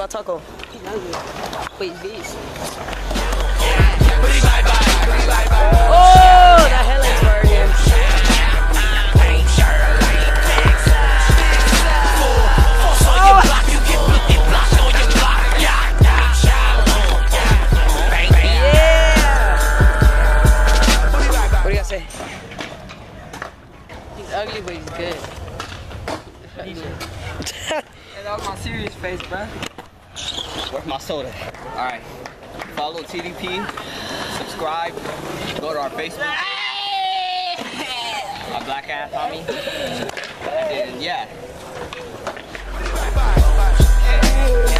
about Taco? Wait, beast. Oh, that headlight's far again. Ugly, but he's good. Hey, that was my serious face, bro. Where's my soda? Alright. Follow TDP, subscribe, go to our Facebook. My black ass homie. And yeah.